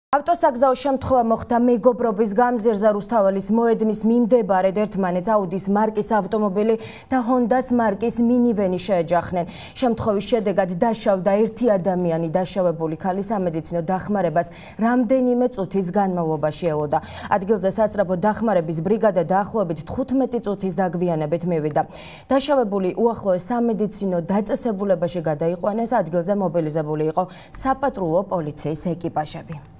ავტოსაგზაო შემთხვევა მოხდა მეგობრობის გამზირზე რუსთაველის მოედნის მიმდებარედ ერთმანეთს აუდის მარკის ავტომობილი და ჰონდას მარკის მინივენი შეეჯახნენ. შემთხვევის შედეგად დაშავდა ერთი ადამიანი. დაშავებული ქალი სამედიცინო დახმარებას რამდენიმე წუთის განმავლობაში ელოდა. ადგილზე სასწრაფო დახმარების ბრიგადა დაახლოებით 15 წუთის დაგვიანებით მივიდა. დაშავებული უახლოეს სამედიცინო დაწესებულებაში გადაიყვანეს. ადგილზე მობილიზებული იყო საპატრულო პოლიციის ეკიპაჟები.